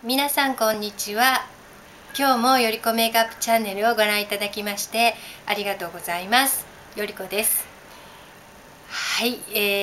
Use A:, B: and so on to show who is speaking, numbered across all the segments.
A: 皆さんこんにちは。今日もよりこメイクアップチャンネルをご覧いただきましてありがとうございます。よりこです。はい、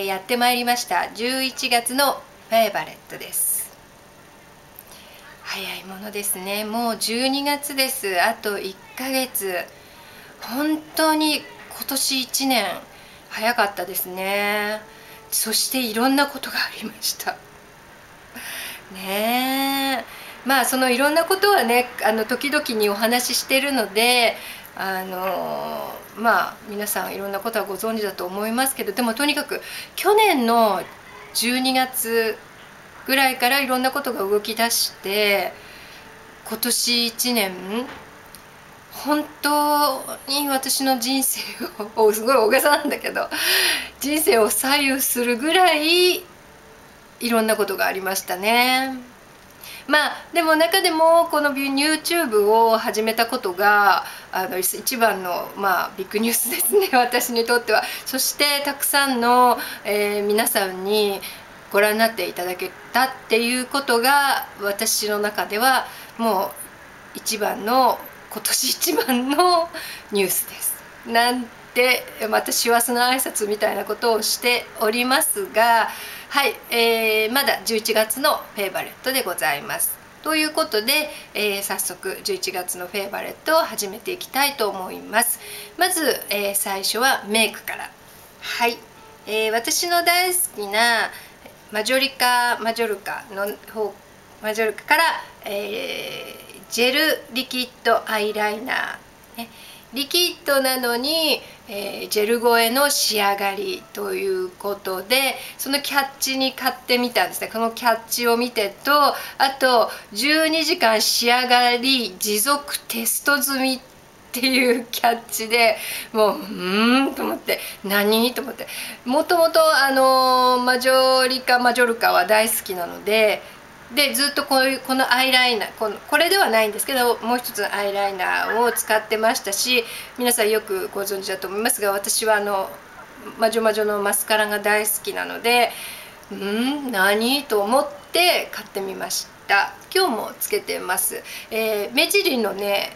A: やってまいりました11月のフェイバレットです。早いものですね。もう12月です。あと1ヶ月。本当に今年1年早かったですね。そしていろんなことがありましたね。まあそのいろんなことはね、時々にお話ししてるので、まあ皆さんいろんなことはご存知だと思いますけど、でもとにかく去年の12月ぐらいからいろんなことが動き出して、今年1年本当に私の人生をすごい大げさなんだけど、人生を左右するぐらいいろんなことがありましたね。まあでも中でもこの YouTube を始めたことが一番の、ビッグニュースですね私にとっては。そしてたくさんの、皆さんにご覧になっていただけたっていうことが私の中ではもう今年一番のニュースです。なんてまた師走の挨拶みたいなことをしておりますが、はい、まだ11月のフェイバレットでございます。ということで、早速11月のフェイバレットを始めていきたいと思います。まず、最初はメイクから。はい、私の大好きなマジョルカから、ジェルリキッドアイライナー、ね、リキッドなのに、ジェル越えの仕上がりということで、そのキャッチに買ってみたんですね。このキャッチを見てと、あと12時間仕上がり持続テスト済みっていうキャッチで、もうと思って、何と思って、もともとマジョルカは大好きなので、ずっとこのアイライナー、これではないんですけど、もう一つのアイライナーを使ってましたし、皆さんよくご存知だと思いますが、私はマジョのマスカラが大好きなので、何と思って買ってみました。今日もつけてます。目尻の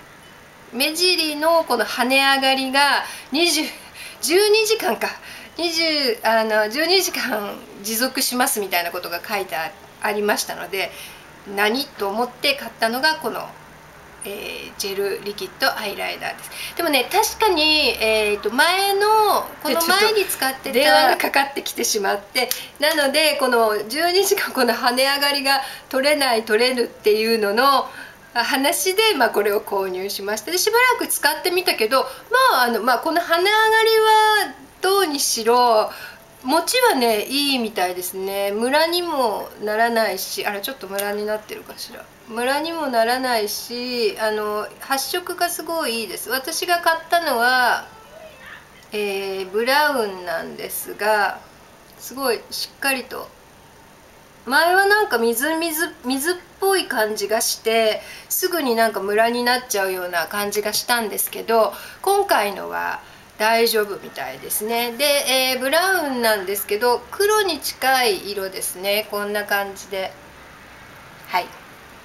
A: この跳ね上がりが12時間か12時間持続しますみたいなことが書いてありましたので、何と思って買ったのがこの、ジェルリキッドアイライナーです。でもね、確かに、この前に使ってた電話がかかってきてしまって、なのでこの12時間この跳ね上がりが取れるっていうのの話で、これを購入しました。でしばらく使ってみたけど、この跳ね上がりはどうにしろ持ちはねいいみたいですね。ムラにもならないし、ちょっとムラになってるかしら。ムラにもならないし、発色がすごいいいです。私が買ったのは、ブラウンなんですが、すごいしっかりと、前はなんか水っぽい感じがして、すぐになんかムラになっちゃうような感じがしたんですけど、今回のは大丈夫みたいですね。で、ブラウンなんですけど黒に近い色ですね。こんな感じで、はい、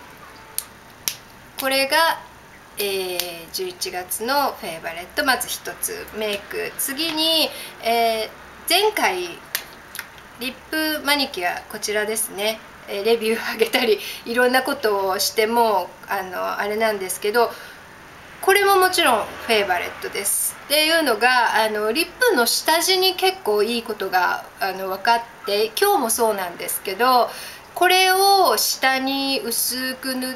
A: これが、11月のフェイバレット。まず1つメイク。次に、前回リップマニキュア、こちらですね、レビューあげたりいろんなことをしてもあれなんですけど、これももちろんフェイバレットです。っていうのがリップの下地に結構いいことが分かって、今日もそうなんですけど、これを下に薄く塗って、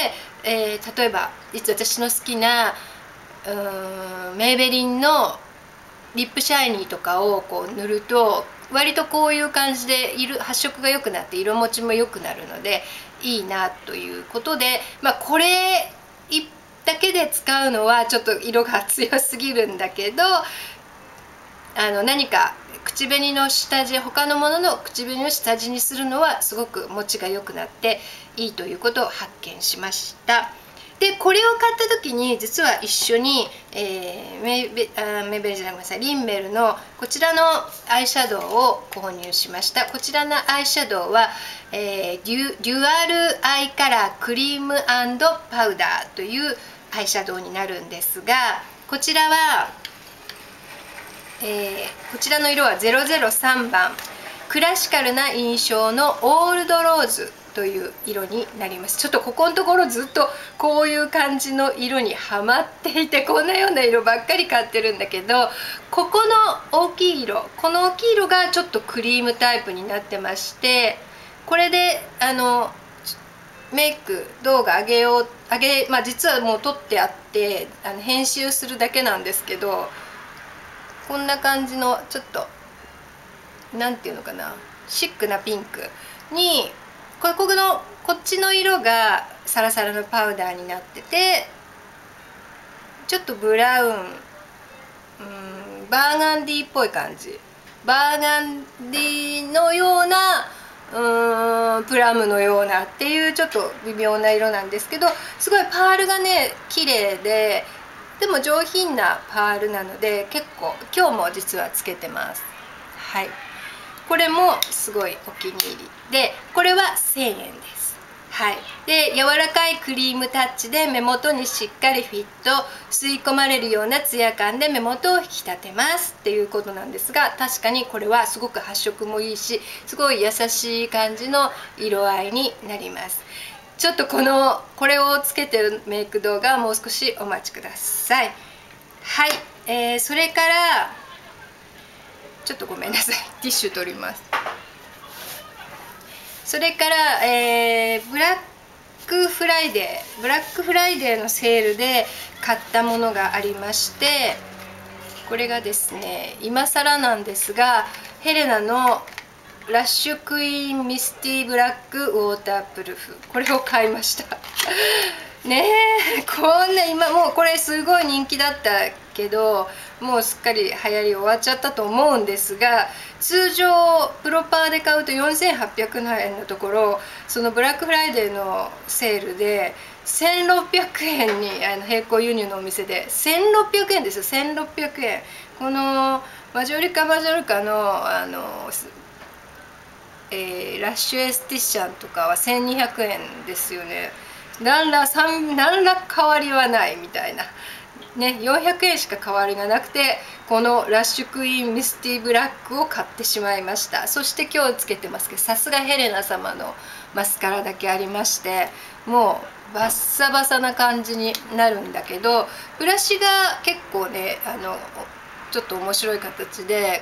A: 例えば私の好きなメイベリンのリップシャイニーとかをこう塗ると、割とこういう感じで発色が良くなって色持ちも良くなるのでいいなということで、これだけで使うのはちょっと色が強すぎるんだけど、何か口紅の下地、他のものの口紅の下地にするのはすごく持ちが良くなっていいということを発見しました。 でこれを買った時に実は一緒に、メイベルじゃなくてリンメルのこちらのアイシャドウを購入しました。こちらのアイシャドウは、デュアルアイカラークリーム&パウダーというアイシャドウになるんですが、こちらは、こちらの色は003番クラシカルな印象のオールドローズという色になります。ちょっとここのところずっとこういう感じの色にはまっていて、こんなような色ばっかり買ってるんだけど、ここの大きい色、この大きい色がちょっとクリームタイプになってまして、これでメイク動画実はもう撮ってあって編集するだけなんですけど、こんな感じのちょっとなんていうのかな、シックなピンクにこっちの色がサラサラのパウダーになってて、ちょっとブラウン、バーガンディーっぽい感じ、バーガンディーのようなプラムのようなっていうちょっと微妙な色なんですけど、すごいパールがね綺麗で、でも上品なパールなので結構今日も実はつけてます。はい、これもすごいお気に入りで、これは1000円です。はい、で柔らかいクリームタッチで目元にしっかりフィット、吸い込まれるようなツヤ感で目元を引き立てますっていうことなんですが、確かにこれはすごく発色もいいし、すごい優しい感じの色合いになります。ちょっとこれをつけてるメイク動画はもう少しお待ちください。はい、それからちょっとごめんなさい、ティッシュ取ります。それから、ブラックフライデーのセールで買ったものがありまして、これがですね今更なんですが、ヘレナのラッシュクイーンミスティブラックウォータープルーフ、これを買いましたねえ、こんな今もうこれすごい人気だったけど、もうすっかり流行り終わっちゃったと思うんですが、通常プロパーで買うと4800円のところ、そのブラックフライデーのセールで1600円に並行輸入のお店で1600円ですよ。1600円。このマジョリカのラッシュエスティシャンとかは1200円ですよね。何ら変わりはないみたいなね、400円しか変わりがなくて、このラッシュクイーンミスティブラックを買ってしまいました。そして今日つけてますけど、さすがヘレナ様のマスカラだけありまして、もうバッサバサな感じになるんだけど、ブラシが結構ねちょっと面白い形で、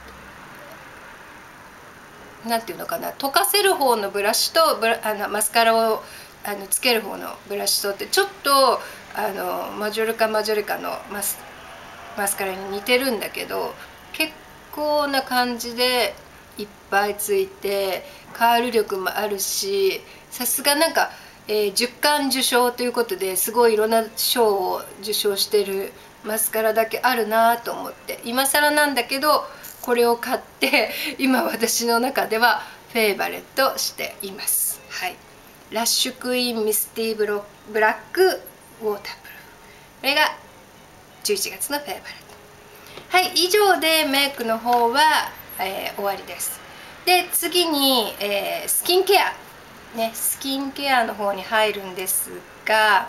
A: なんていうのかな、溶かせる方のブラシとマスカラをつける方のブラシとってちょっとマジョリカのマスカラに似てるんだけど、結構な感じでいっぱいついてカール力もあるし、さすがなんか、10冠受賞ということですごいいろんな賞を受賞してるマスカラだけあるなと思って、今更なんだけどこれを買って今私の中ではフェイバレットしています。はい、ラッシュクイーンミスティブラックウォータープルーフ、これが11月のフェイバレット。はい、以上でメイクの方は、終わりです。で次に、スキンケアね、スキンケアの方に入るんですが、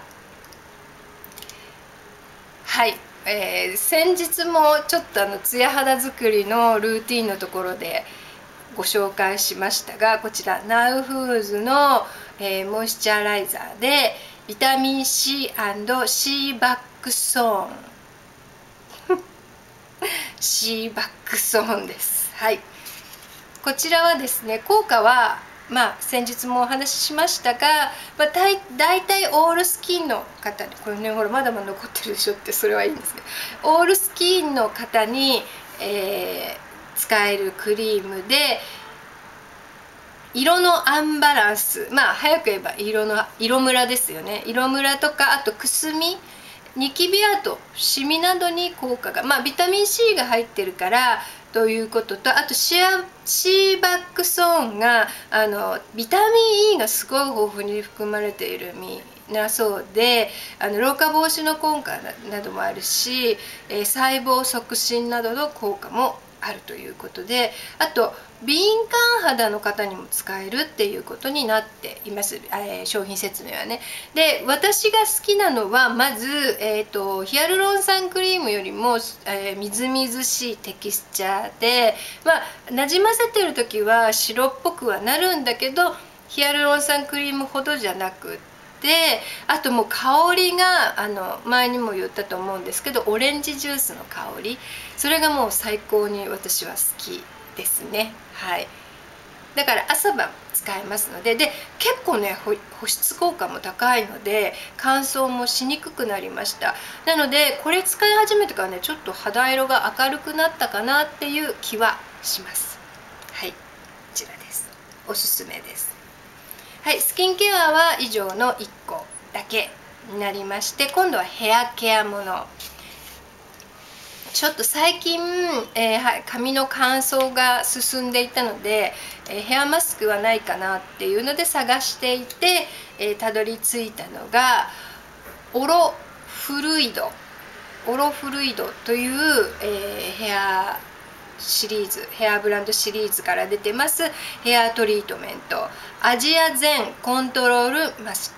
A: はい、先日もちょっとツヤ肌作りのルーティンのところでご紹介しましたが、こちらナウフーズの、モイスチャライザーでビタミン C& シーバックソーンシーバックソーンです。はい、こちらはですね、効果は先日もお話ししましたが、だいたいオールスキンの方に、これねほらまだまだ残ってるでしょって、それはいいんですけど、オールスキンの方に、使えるクリームで、色のアンバランス、早く言えば色ムラですよね。色ムラとか、あとくすみ、ニキビ跡、シミなどに効果が、ビタミン C が入ってるからということと、あとシーバックソーンがビタミン E がすごい豊富に含まれている実なそうで、老化防止の効果などもあるし、細胞促進などの効果もあるということで、あと敏感肌の方にも使えるっていうことになっています、商品説明はね。で、私が好きなのはまず、ヒアルロン酸クリームよりも、みずみずしいテキスチャーで、なじませてる時は白っぽくはなるんだけど、ヒアルロン酸クリームほどじゃなくって、あともう香りが前にも言ったと思うんですけど、オレンジジュースの香り、それがもう最高に私は好きですね。はい、だから朝晩使えますので、結構ね保湿効果も高いので乾燥もしにくくなりました。なのでこれ使い始めてからね、ちょっと肌色が明るくなったかなっていう気はします。はい、こちらです。おすすめです。はい、スキンケアは以上の1個だけになりまして、今度はヘアケアもの。ちょっと最近、髪の乾燥が進んでいたので、ヘアマスクはないかなっていうので探していて、たどり着いたのがオロフルイドという、ヘアブランドシリーズから出てますヘアトリートメント、アジア全コントロールマス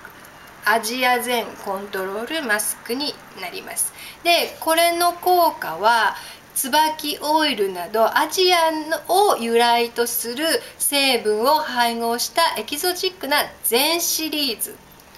A: クになります。で、これの効果は椿オイルなどアジアを由来とする成分を配合したエキゾチックな全シリーズ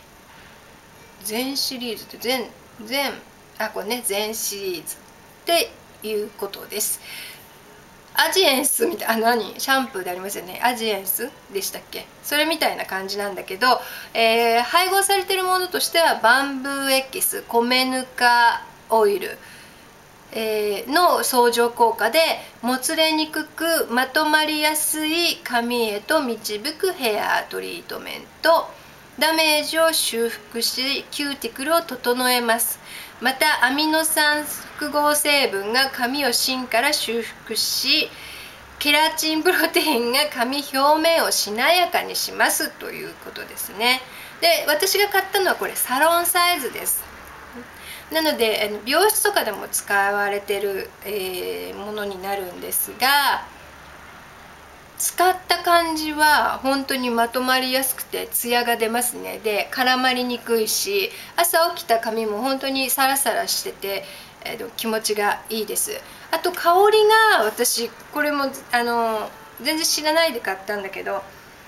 A: ってこれね、全シリーズっていうことです。アジエンスみたいな、シャンプーでありますよね、アジエンスでしたっけ、それみたいな感じなんだけど、配合されているものとしてはバンブーエキス、米ぬかオイル、の相乗効果でもつれにくくまとまりやすい髪へと導くヘアトリートメント、ダメージを修復しキューティクルを整えます。またアミノ酸複合成分が髪を芯から修復し、ケラチンプロテインが髪表面をしなやかにしますということですね。で、私が買ったのはこれサロンサイズです。なので美容室とかでも使われてる、ものになるんですが、使った感じは本当にまとまりやすくてツヤが出ますね。で、絡まりにくいし、朝起きた髪も本当にサラサラしてて、気持ちがいいです。あと香りが、私これも全然知らないで買ったんだけど、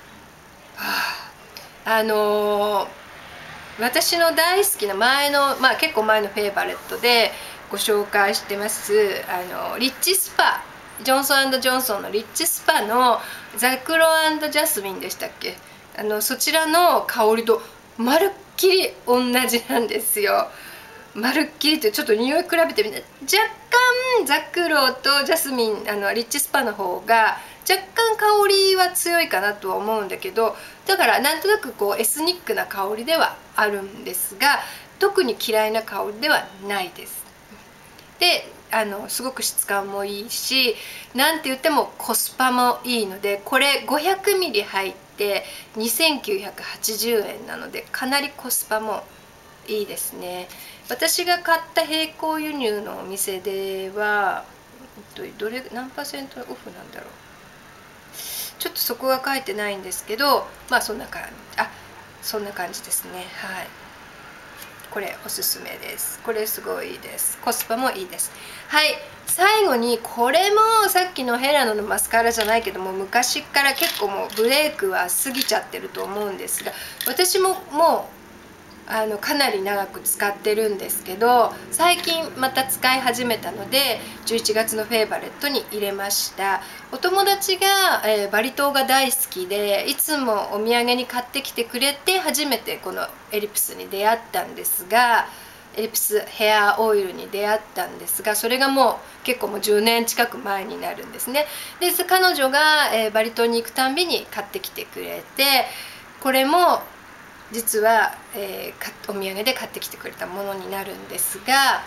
A: 私の大好きな結構前のフェイバレットでご紹介してますリッチスパ、ジョンソン&ジョンソンのリッチスパのザクロ&ジャスミンでしたっけ、そちらの香りとまるっきり同じなんですよ。まるっきりってちょっと匂い比べてみて、若干ザクロとジャスミン、リッチスパの方が若干香りは強いかなとは思うんだけど、だからなんとなくエスニックな香りではあるんですが、特に嫌いな香りではないです。ですごく質感もいいし、なんて言ってもコスパもいいので、これ 500ml 入って2980円なのでかなりコスパもいいですね。私が買った並行輸入のお店では何パーセントオフなんだろう、ちょっとそこは書いてないんですけど、そんな感じですね。はい、これおすすめです。これすごいいいです。コスパもいいです。はい、最後にこれもさっきのヘラノのマスカラじゃないけども、昔から結構もうブレイクは過ぎちゃってると思うんですが、私ももうかなり長く使ってるんですけど、最近また使い始めたので11月のフェイバレットに入れました。お友達が、バリ島が大好きでいつもお土産に買ってきてくれて、初めてこのエリプスに出会ったんですが、エリプスヘアオイルに出会ったんですが、それがもう結構もう10年近く前になるんですね。で、彼女が、バリ島に行くたんびに買ってきてくれて、これも実は、お土産で買ってきてくれたものになるんですが、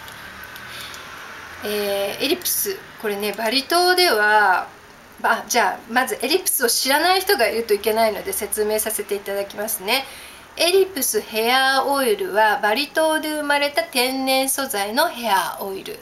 A: エリプス、これねバリ島では、じゃあまずエリプスを知らない人がいるといけないので説明させていただきますね。 エリプスヘアオイルはバリ島で生まれた天然素材のヘアオイル、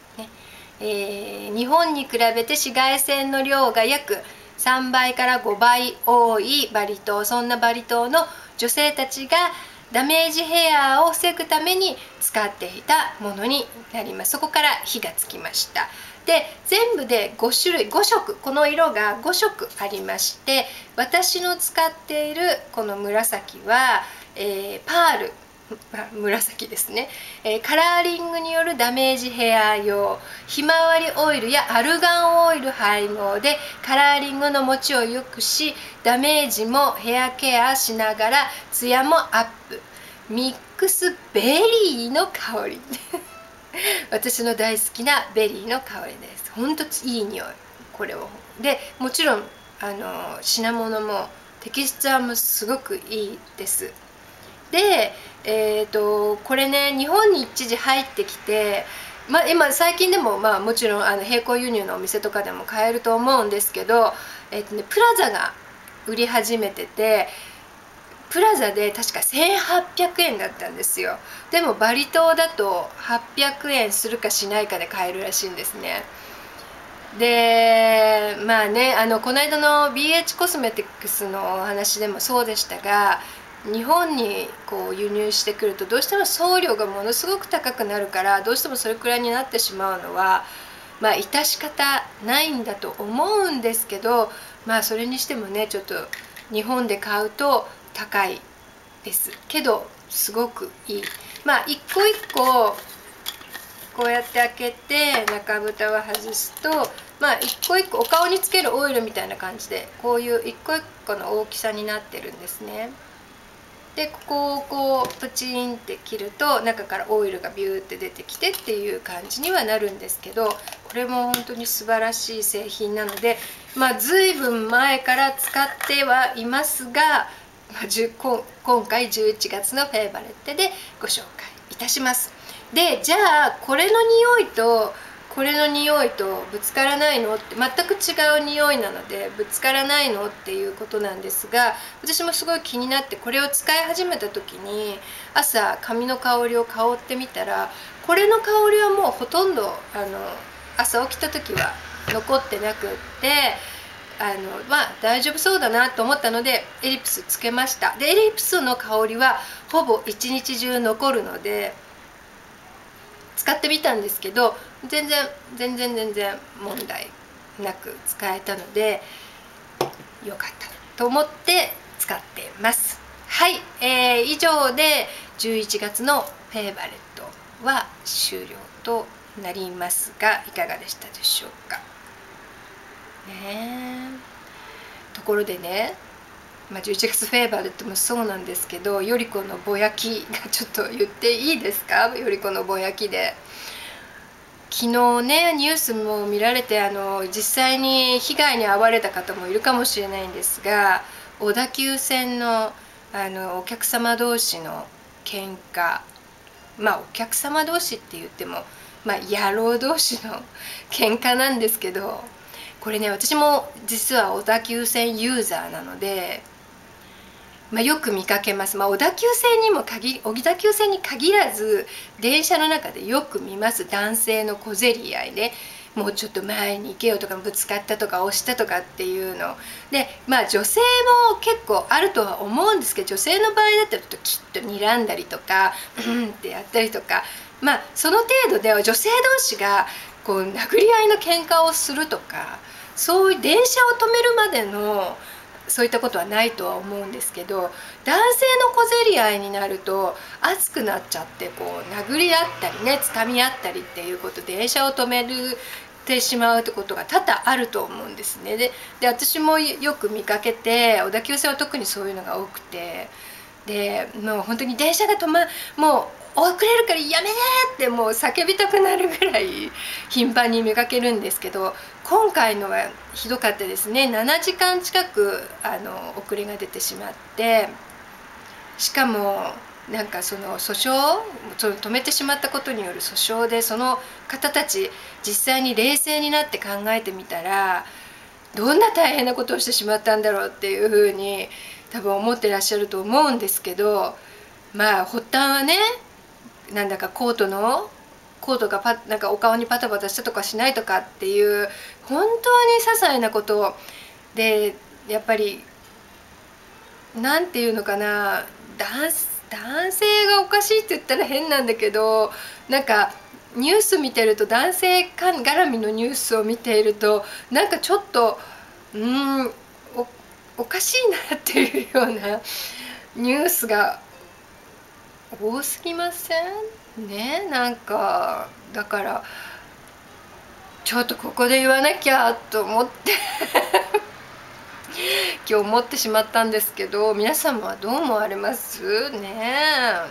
A: 日本に比べて紫外線の量が約3倍から5倍多いバリ島、そんなバリ島の女性たちがダメージヘアを防ぐために使っていたものになります。そこから火がつきました。で、全部で5種類5色、この色が5色ありまして、私の使っているこの紫は、パール紫ですね、カラーリングによるダメージヘア用、ひまわりオイルやアルガンオイル配合でカラーリングの持ちを良くし、ダメージもヘアケアしながらツヤもアップ。ミックスベリーの香り私の大好きなベリーの香りです。ほんといい匂い。これをでもちろん品物もテキスチャーもすごくいいです。で、これね、日本に一時入ってきて、今最近でももちろん並行輸入のお店とかでも買えると思うんですけど、プラザが売り始めてて、プラザで確か1800円だったんですよ。でもバリ島だと800円するかしないかで買えるらしいんですね。でこの間の BH コスメティックスのお話でもそうでしたが、日本にこう輸入してくるとどうしても送料がものすごく高くなるから、どうしてもそれくらいになってしまうのは致し方ないんだと思うんですけど、それにしてもね、ちょっと日本で買うと高いですけどすごくいい。一個一個こうやって開けて中蓋を外すと、一個一個お顔につけるオイルみたいな感じで、こういう一個一個の大きさになってるんですね。でここをこうプチンって切ると中からオイルがビューって出てきてっていう感じにはなるんですけど、これも本当に素晴らしい製品なので、随分前から使ってはいますが、今回11月のフェイバレットでご紹介いたします。で、じゃあこれの匂いとこれの匂いとぶつからないのって、全く違う匂いなのでぶつからないのっていうことなんですが、私もすごい気になってこれを使い始めた時に朝髪の香りを香ってみたら、これの香りはもうほとんど朝起きた時は残ってなくって、大丈夫そうだなと思ったのでエリプスつけました。でエリプスの香りはほぼ一日中残るので使ってみたんですけど、全然問題なく使えたのでよかったと思って使ってます。はい、以上で11月のフェイバレットは終了となりますが、いかがでしたでしょうか。ところでね、11月フェイバレットもそうなんですけど、より子のぼやきがちょっと言っていいですか。より子のぼやきで昨日ねニュースも見られて、実際に被害に遭われた方もいるかもしれないんですが、小田急線のお客様同士の喧嘩、お客様同士って言っても野郎同士の喧嘩なんですけど、これね、私も実は小田急線ユーザーなので、よく見かけます。小田急線に限らず電車の中でよく見ます。男性の小競り合いね。もうちょっと前に行けよとか、ぶつかったとか押したとかっていうので、女性も結構あるとは思うんですけど、女性の場合だったらきっと睨んだりとかってやったりとか、その程度では女性同士がこう殴り合いの喧嘩をするとか、そういう電車を止めるまでのそういったことはないとは思うんですけど、男性の小競り合いになると熱くなっちゃって、こう殴り合ったりね、掴み合ったりっていうことで電車を止めてしまうってことが多々あると思うんですね。で私もよく見かけて、小田急線は特にそういうのが多くて、でもう本当に電車がもう遅れるからやめてってもう叫びたくなるぐらい頻繁に見かけるんですけど、今回のはひどかったですね。7時間近く遅れが出てしまって、しかもその訴訟、止めてしまったことによる訴訟で、その方たち実際に冷静になって考えてみたら、どんな大変なことをしてしまったんだろうっていうふうに多分思ってらっしゃると思うんですけど、まあ発端はね、なんだかコートがなんかお顔にパタパタしたとかしないとかっていう本当に些細なことで、やっぱりなんていうのかな、男性がおかしいって言ったら変なんだけど、なんかニュース見てると、男性絡みのニュースを見ていると、なんかちょっとおかしいなっていうようなニュースが多すぎませんね。なんかだからちょっとここで言わなきゃと思って今日思ってしまったんですけど、皆様はどう思われますね。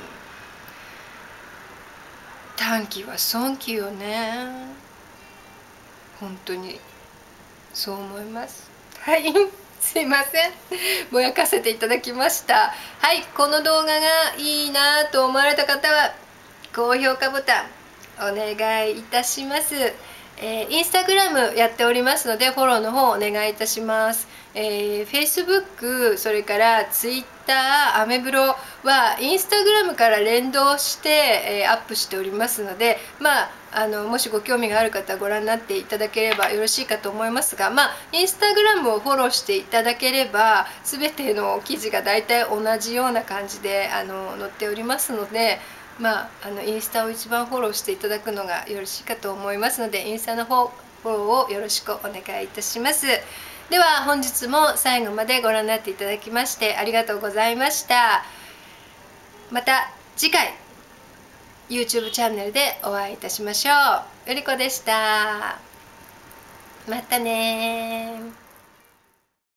A: 短期は損期よね。本当にそう思います。はい、すいません、ぼやかせていただきました。はい、この動画がいいなと思われた方は高評価ボタンお願いいたします。インスタグラムやっておりますのでフォローの方お願いいたします。Facebook、それからTwitter、アメブロはインスタグラムから連動して、アップしておりますので、もしご興味がある方はご覧になっていただければよろしいかと思いますが、インスタグラムをフォローしていただければ全ての記事が大体同じような感じで載っておりますので、インスタを一番フォローしていただくのがよろしいかと思いますので、インスタのフォローをよろしくお願いいたします。では本日も最後までご覧になっていただきましてありがとうございました。また次回 YouTube チャンネルでお会いいたしましょう。よりこでした。またね。